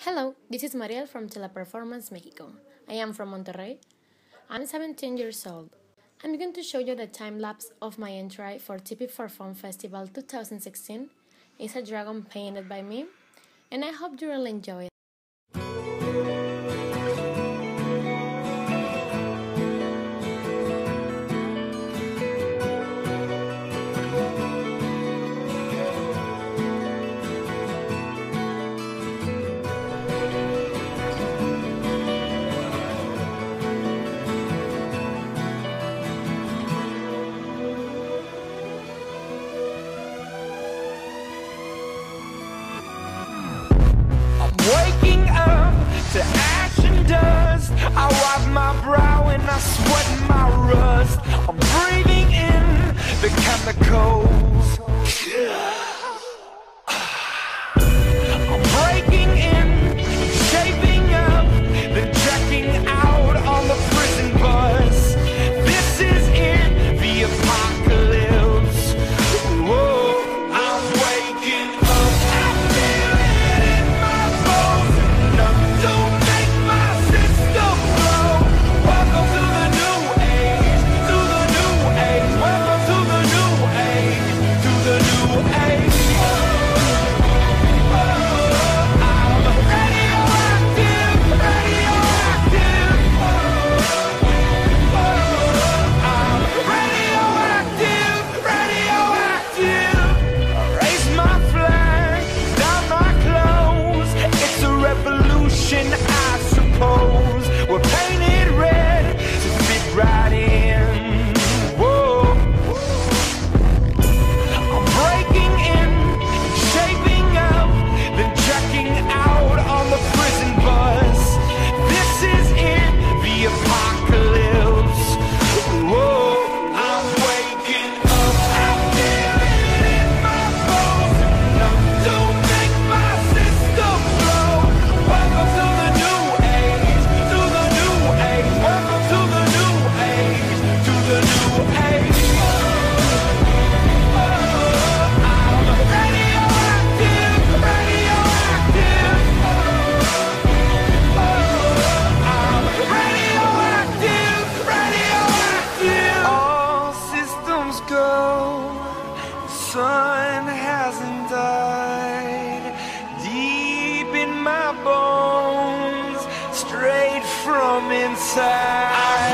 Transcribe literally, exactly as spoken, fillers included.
Hello, this is Mariel from Teleperformance Mexico. I am from Monterrey. I'm seventeen years old. I'm going to show you the time lapse of my entry for T P for Fun Festival twenty sixteen. It's a dragon painted by me, and I hope you will enjoy it. Waking up to ash and dust, I wipe my brow and I sweat my rust. I'm breathing in the chemicals. I'm breaking in, shaping up, then checking out on the prison bus. This is it, the apocalypse. Whoa, I'm waking up, I feel it in my bones. Enough to make my system blow. Welcome to the new age, to the new age. Welcome to the new age, to the new age. I suppose we're painted red to fit right in. Whoa, I'm breaking in, shaping up, then checking out on the prison bus. This is it, the apocalypse. Whoa, I'm waking up, I feel it in my bones. Enough to make my system blow. Welcome to the new age, to the new age. Welcome to the new age, to the new age. I'm radioactive, radioactive. I'm radioactive, radioactive. All systems go. The sun hasn't died. Deep in my bones, straight from inside.